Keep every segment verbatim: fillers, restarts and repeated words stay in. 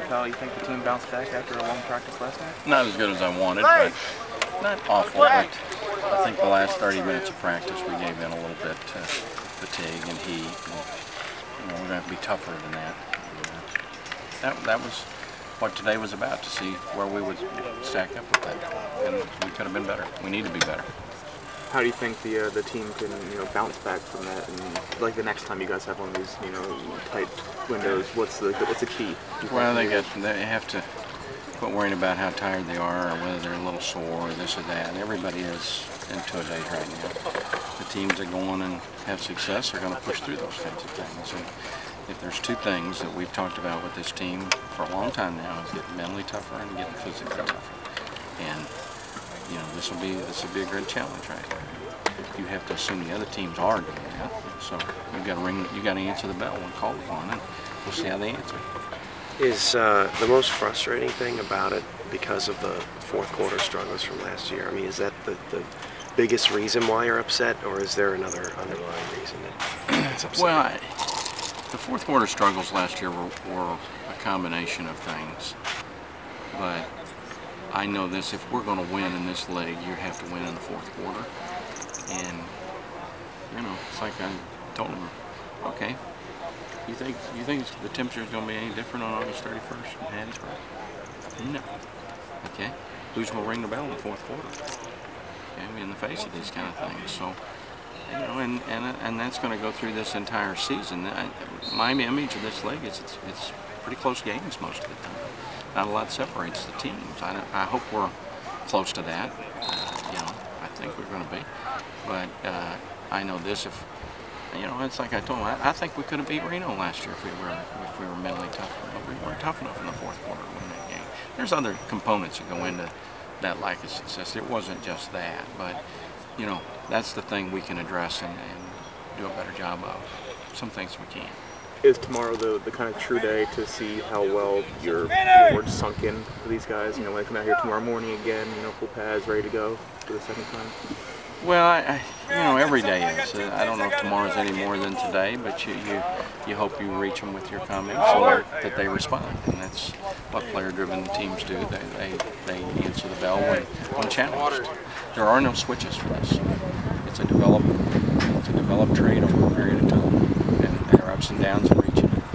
how you think the team bounced back after a long practice last night? Not as good as I wanted, but not awful. But I think the last thirty minutes of practice we gave in a little bit to fatigue and heat. And, you know, we're going to have to be tougher than that. And that that was what today was about, to see where we would stack up with that. And we could have been better. We need to be better. How do you think the uh, the team can you know bounce back from that, and like the next time you guys have one of these you know tight windows, what's the what's the key? Well, they get they have to quit worrying about how tired they are or whether they're a little sore or this or that. Everybody is in two-a-days right now. The teams that go on and have success are going to push through those kinds of things. And if there's two things that we've talked about with this team for a long time now, is getting mentally tougher and getting physically tougher. And you know, this will be this will be a great challenge right here. You have to assume the other teams are doing that, so you got to ring, you got to answer the bell when called upon, and we'll see how they answer. Is uh, the most frustrating thing about it because of the fourth quarter struggles from last year? I mean, is that the, the biggest reason why you're upset, or is there another underlying reason that's upsetting? Well, I, the fourth quarter struggles last year were, were a combination of things, but I know this: if we're going to win in this league, you have to win in the fourth quarter. And you know, it's like I told them, okay, you think you think the temperature is going to be any different on August thirty-first in Hattiesburg? No. Okay, who's going to ring the bell in the fourth quarter? Okay, in the face of these kind of things. So, you know, and and and that's going to go through this entire season. I, my image of this league is it's it's pretty close games most of the time. Not a lot separates the teams. I, I hope we're close to that. Uh, you know, I think we're going to be. But uh, I know this: if you know, it's like I told him. I, I think we could have beat Reno last year if we were if we were mentally tough. But we weren't tough enough in the fourth quarter to win that game. There's other components that go into that lack of success. It wasn't just that, but you know, that's the thing we can address and, and do a better job of. Some things we can. Is tomorrow the, the kind of true day to see how well your, your word's sunk in for these guys? You know, when they come out here tomorrow morning again, you know, full pads, ready to go for the second time? Well, I, I, you know, every day is. Uh, I don't know if tomorrow's any more than today, but you you, you hope you reach them with your comments and that they respond. And that's what player-driven teams do. They, they, they answer the bell when, when challenged. There are no switches for this. It's a developed, it's a developed trade over a period of time. And there are ups and downs in reaching it.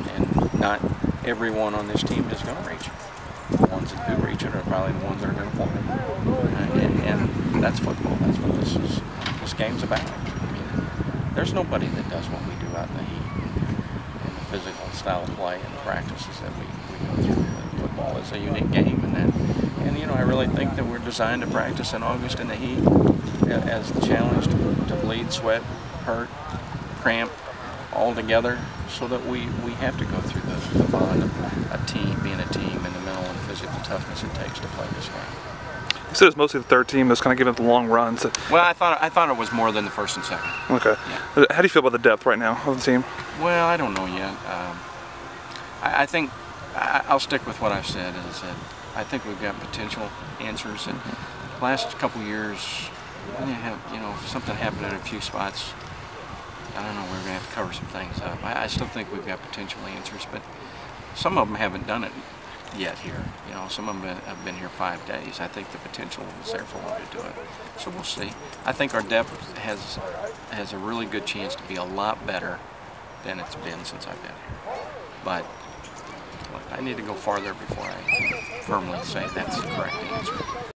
And not everyone on this team is going to reach it. The ones that do reach it are probably the ones that are going to want it. And, and that's football. That's what this is. This game's about. I mean, there's nobody that does what we do out in the heat, and the physical style of play and the practices that we, we go through. And football is a unique game, and that, and you know, I really think that we're designed to practice in August in the heat as the challenge to, to bleed, sweat, hurt, cramp, all together, so that we we have to go through the, the bond of a team, being a team, and the mental and physical toughness it takes to play this game. You said it was mostly the third team that's kind of giving it the long runs. Well, I thought I thought it was more than the first and second. Okay. Yeah. How do you feel about the depth right now of the team? Well, I don't know yet. Um, I, I think I, I'll stick with what I've said. Is that I think we've got potential answers. And the last couple years, when you have you know if something happened in a few spots, I don't know. We're going to have to cover some things up. I, I still think we've got potential answers, but some of them haven't done it yet here. You know, some of them have been here five days. I think the potential is there for them to do it. So we'll see. I think our depth has has a really good chance to be a lot better than it's been since I've been here. But look, I need to go farther before I firmly say that's the correct answer.